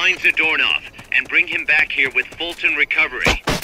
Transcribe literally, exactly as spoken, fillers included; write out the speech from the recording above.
Find Zadornov and bring him back here with Fulton Recovery.